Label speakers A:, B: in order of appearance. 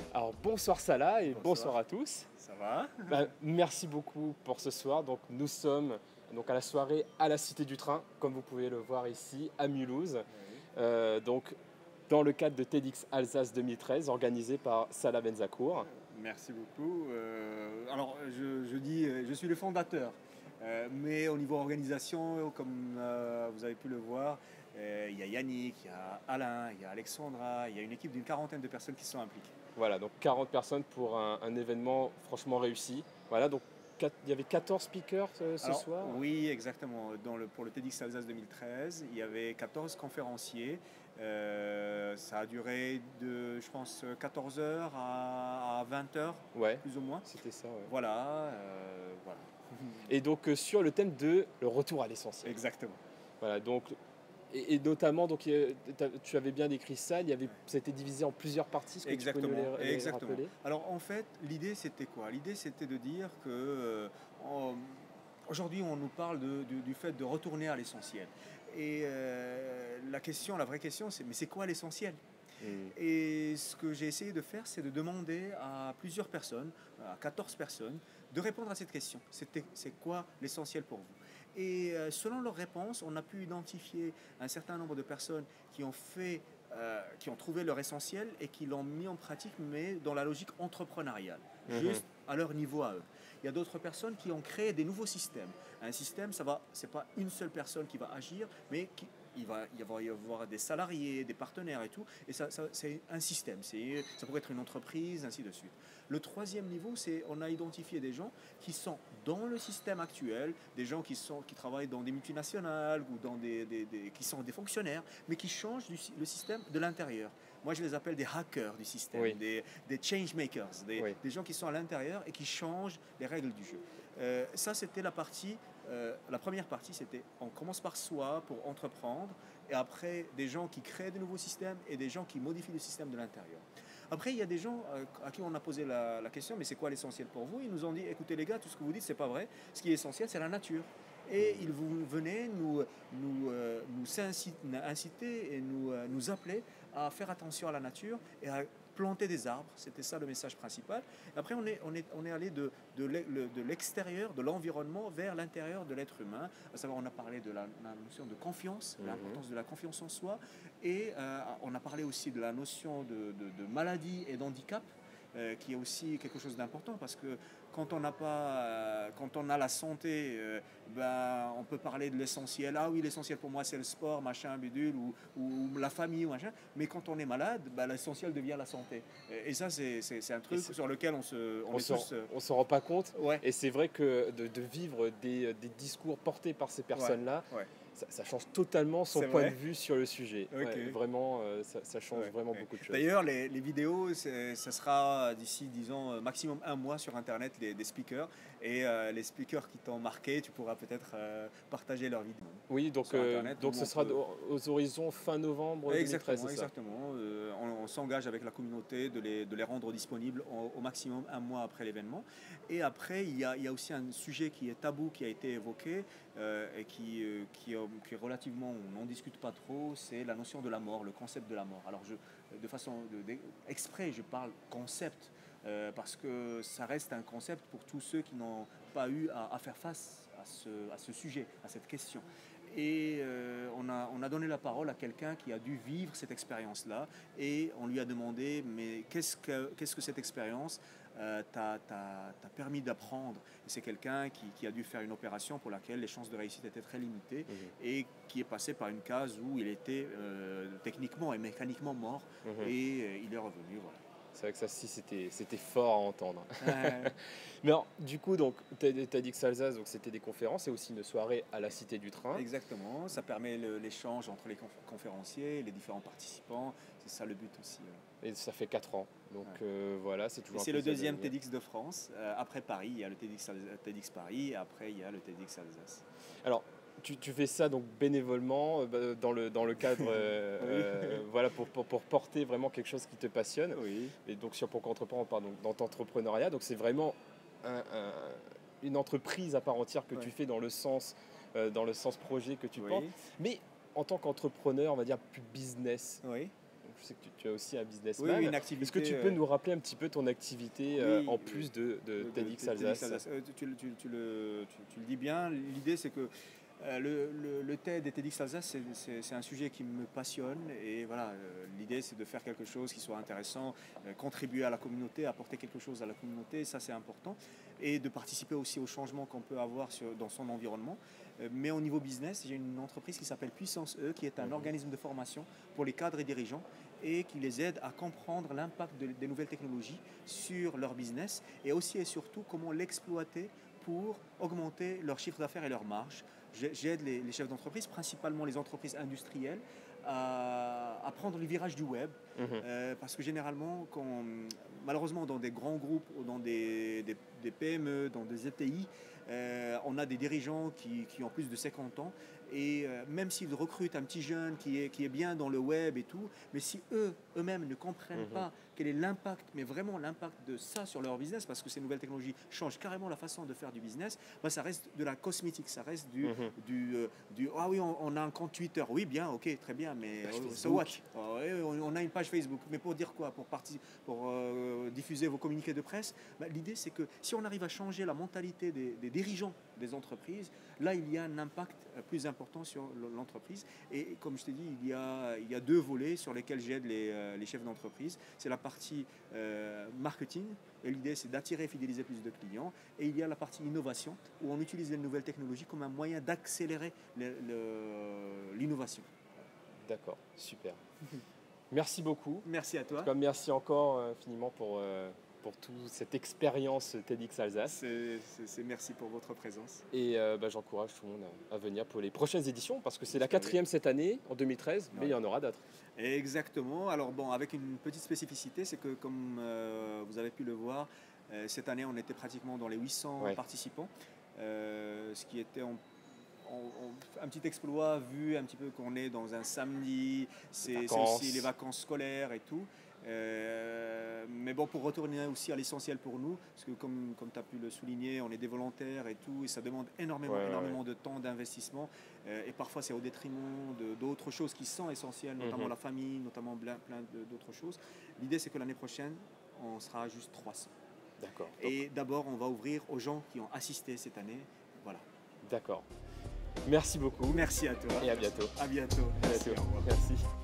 A: Alors bonsoir Salah et bonsoir
B: Bonsoir,
A: à tous.
B: ça va?
A: Merci beaucoup pour ce soir. Donc nous sommes à la soirée à la Cité du Train, comme vous pouvez le voir ici à Mulhouse.
B: Oui.
A: Donc dans le cadre de TEDx Alsace 2013 organisé par Salah Benzakour.
B: Merci beaucoup. Alors, je dis, je suis le fondateur, mais au niveau organisation, comme vous avez pu le voir, il y a Yannick, il y a Alain, il y a Alexandra, il y a une équipe d'une quarantaine de personnes qui sont impliquées.
A: Voilà, donc 40 personnes pour un événement franchement réussi. Voilà, donc il y avait 14 speakers ce
B: Alors,
A: soir.
B: oui, exactement. Pour le TEDx Alsace 2013, il y avait 14 conférenciers. Ça a duré de, je pense, 14 heures à 20 heures,
A: Ouais,
B: plus ou moins.
A: c'était ça. Ouais.
B: Voilà, voilà.
A: Et donc sur le thème de le retour à l'essentiel.
B: Exactement.
A: Voilà, donc et notamment, donc, tu avais bien décrit ça, c'était divisé en plusieurs parties, est-ce que tu peux nous
B: Exactement,
A: les
B: exactement.
A: rappeler?
B: Alors en fait, l'idée c'était quoi? L'idée c'était de dire que aujourd'hui on nous parle du fait de retourner à l'essentiel. Et la vraie question c'est mais c'est quoi l'essentiel?
A: Hmm.
B: Et ce que j'ai essayé de faire, c'est de demander à plusieurs personnes, à 14 personnes, de répondre à cette question. C'est quoi l'essentiel pour vous? Et selon leurs réponses, on a pu identifier un certain nombre de personnes qui ont trouvé leur essentiel et qui l'ont mis en pratique, mais dans la logique entrepreneuriale,
A: Mhm.
B: juste à leur niveau à eux. Il y a d'autres personnes qui ont créé des nouveaux systèmes. Un système, c'est pas une seule personne qui va agir, mais il va y avoir des salariés, des partenaires et tout. Et c'est un système. Ça pourrait être une entreprise, ainsi de suite. Le troisième niveau, c'est on a identifié des gens qui sont dans le système actuel, des gens qui travaillent dans des multinationales ou qui sont des fonctionnaires, mais qui changent le système de l'intérieur. Moi, je les appelle des hackers du système,
A: Oui,
B: des change makers,
A: oui.
B: des gens qui sont à l'intérieur et qui changent les règles du jeu. Ça, c'était la première partie, c'était on commence par soi pour entreprendre, et après des gens qui créent de nouveaux systèmes et des gens qui modifient le système de l'intérieur. Après, il y a des gens à qui on a posé la question, mais c'est quoi l'essentiel pour vous? Ils nous ont dit, écoutez les gars, tout ce que vous dites, c'est pas vrai. Ce qui est essentiel, c'est la nature. Et ils venaient nous inciter et nous appeler à faire attention à la nature et à planter des arbres. C'était ça le message principal. Après, on est allé de l'extérieur, de l'environnement, vers l'intérieur de l'être humain. À savoir, on a parlé de la notion de confiance, l'importance de la confiance en soi. Et on a parlé aussi de la notion de maladie et d'handicap. Qui est aussi quelque chose d'important parce que quand on a la santé, on peut parler de l'essentiel. Ah oui, l'essentiel pour moi c'est le sport, machin, bidule, ou la famille, ou machin. Mais quand on est malade, l'essentiel devient la santé. Et ça, c'est un truc sur lequel on est tous.
A: On s'en rend pas compte.
B: Ouais,
A: Et c'est vrai que de vivre des discours portés par ces
B: ouais,
A: personnes-là,
B: ouais.
A: ça change totalement son
B: C'est
A: point de
B: vrai.
A: vue sur le sujet.
B: Ok.
A: Ouais, vraiment, ça change
B: Ouais,
A: vraiment
B: ouais.
A: beaucoup de choses.
B: D'ailleurs, les vidéos, ça sera d'ici, disons, maximum un mois sur Internet, des speakers. Et les speakers qui t'ont marqué, tu pourras peut-être partager leurs vidéos
A: Oui,
B: sur Internet.
A: donc ce sera aux horizons fin novembre 2013,
B: Exactement,
A: c'est ça?
B: exactement. On s'engage avec la communauté de les rendre disponibles au maximum un mois après l'événement. Et après, il y a aussi un sujet qui est tabou, qui a été évoqué et qui est relativement, on n'en discute pas trop, c'est la notion de la mort, le concept de la mort. Alors, de façon exprès, je parle concept parce que ça reste un concept pour tous ceux qui n'ont pas eu à faire face à ce sujet, à cette question. Et on a donné la parole à quelqu'un qui a dû vivre cette expérience-là et on lui a demandé mais qu'est-ce que cette expérience t'a permis d'apprendre. Et c'est quelqu'un qui a dû faire une opération pour laquelle les chances de réussite étaient très limitées et qui est passé par une case où il était techniquement et mécaniquement mort
A: Mhm.
B: et il est revenu. Voilà.
A: C'est vrai que ça, si, c'était fort à entendre.
B: Ouais.
A: Mais alors, du coup, donc, tu as dit que Salsas, donc c'était des conférences et aussi une soirée à la Cité du Train.
B: Exactement, ça permet l'échange entre les conférenciers, les différents participants, c'est ça le but aussi.
A: Et ça fait 4 ans. Donc
B: Ouais.
A: voilà, c'est
B: Et
A: toujours un
B: c'est le
A: plaisir de
B: deuxième
A: venir.
B: TEDx de France. Après Paris, il y a le TEDx Paris et après il y a le TEDx Alsace.
A: Alors, tu fais ça donc bénévolement dans le cadre
B: Oui,
A: voilà, pour porter vraiment quelque chose qui te passionne.
B: oui,
A: Et donc sur Pourquoi entreprendre, pardon, dans ton entrepreneuriat. Donc c'est vraiment un- un- une entreprise à part entière que tu
B: ouais,
A: fais dans le sens projet que tu portes.
B: oui,
A: Mais en tant qu'entrepreneur, on va dire plus business,
B: oui.
A: je sais que tu as aussi un
B: Oui,
A: businessman.
B: une activité.
A: Est-ce que tu peux nous rappeler un petit peu ton activité
B: Oui,
A: en plus de TEDx Alsace?
B: Tu le dis bien. L'idée, c'est que le TED et TEDx Alsace, c'est un sujet qui me passionne. Et voilà, l'idée, c'est de faire quelque chose qui soit intéressant, contribuer à la communauté, apporter quelque chose à la communauté, ça c'est important. Et de participer aussi au changement qu'on peut avoir dans son environnement. Mais au niveau business, j'ai une entreprise qui s'appelle Puissance E, qui est un organisme de formation pour les cadres et dirigeants et qui les aide à comprendre l'impact des nouvelles technologies sur leur business et aussi et surtout comment l'exploiter pour augmenter leur chiffre d'affaires et leur marge. J'aide les chefs d'entreprise, principalement les entreprises industrielles, à prendre le virage du web. Parce que généralement, malheureusement, dans des grands groupes ou dans des PME, dans des ETI, on a des dirigeants qui ont plus de 50 ans et même s'ils recrutent un petit jeune qui est bien dans le web et tout, mais si eux-mêmes ne comprennent pas quel est l'impact, mais vraiment l'impact de ça sur leur business, parce que ces nouvelles technologies changent carrément la façon de faire du business, bah ça reste de la cosmétique, ça reste ah oui, on a un compte Twitter, oui bien, ok, très bien, mais so what? On a une page Facebook, mais pour dire quoi? Pour diffuser vos communiqués de presse? Bah, l'idée c'est que si on arrive à changer la mentalité des dirigeants des entreprises, là il y a un impact plus important sur l'entreprise. Et comme je t'ai dit, il y a deux volets sur lesquels j'aide les chefs d'entreprise. C'est la partie marketing, et l'idée c'est d'attirer et fidéliser plus de clients. Et il y a la partie innovation, où on utilise les nouvelles technologies comme un moyen d'accélérer l'innovation.
A: D'accord, super. Merci beaucoup.
B: Merci à toi.
A: Merci encore infiniment pour toute cette expérience TEDx Alsace.
B: Merci pour votre présence.
A: Et j'encourage tout le monde à venir pour les prochaines éditions, parce que c'est la 4e cette année, en 2013, mais il y en aura d'autres.
B: Exactement. Alors bon, avec une petite spécificité, c'est que comme vous avez pu le voir, cette année on était pratiquement dans les 800 participants, ce qui était un petit exploit vu un petit peu qu'on est dans un samedi, c'est aussi les vacances scolaires et tout. Mais bon, pour retourner aussi à l'essentiel pour nous, parce que comme tu as pu le souligner, on est des volontaires et tout, et ça demande énormément de temps, d'investissement, et parfois c'est au détriment d'autres choses qui sont essentielles, notamment la famille, notamment plein d'autres choses. L'idée c'est que l'année prochaine, on sera juste 300.
A: D'accord.
B: Et d'abord, on va ouvrir aux gens qui ont assisté cette année. Voilà.
A: D'accord. Merci beaucoup.
B: Merci à toi.
A: Et à bientôt.
B: À bientôt.
A: Merci.